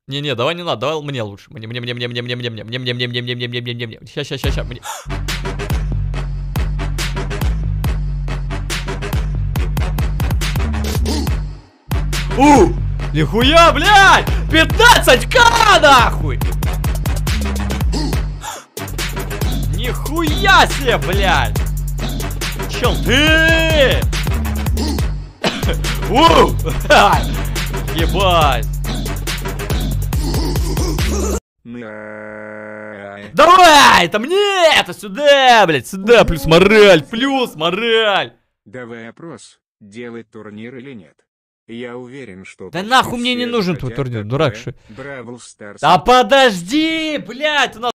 Не-не, давай не надо, давай мне лучше. Мне. Ща, мне. Нихуя, блядь! 15к нахуй! Нихуя себе, блядь! Чел, ты! Ебать! Давай! Это мне! Это сюда, блядь! Сюда! Плюс мораль! Плюс мораль! Давай опрос. Делать турнир или нет? Я уверен, что... Да нахуй мне не нужен твой турнир, дурак. Бравл Старс. Да подожди, блядь! У нас